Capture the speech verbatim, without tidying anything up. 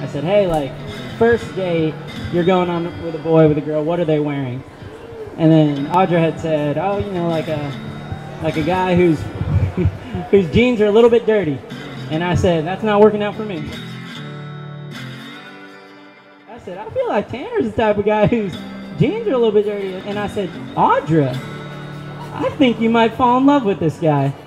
I said, hey, like, first date, you're going on with a boy, with a girl, what are they wearing? And then Audra had said, oh, you know, like a, like a guy whose, whose jeans are a little bit dirty. And I said, that's not working out for me. I said, I feel like Tanner's the type of guy whose jeans are a little bit dirty. And I said, Audra, I think you might fall in love with this guy.